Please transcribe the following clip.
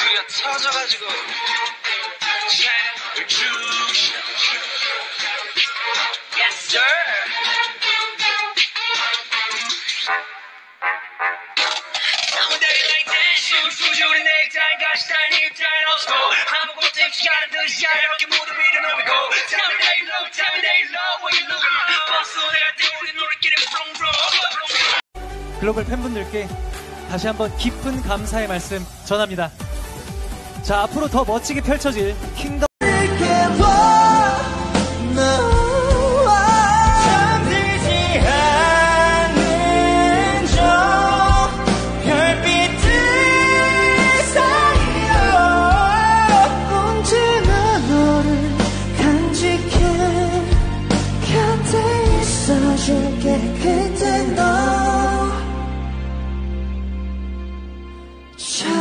우리가 터져가지고 채널을 주셔. Yes sir. Someday like that 술수지 우리 넥타이 같이 다닌 입자인 없고 아무것도 입지 않은 듯이 이렇게 모두 밀어놓고 Tell me they love, tell me they love what you looking at 버스 내가 때우는 노래끼리 브롱브롱. 글로벌 팬분들께 다시 한번 깊은 감사의 말씀 전합니다. 자, 앞으로 더 멋지게 펼쳐질 킹덤 그때 너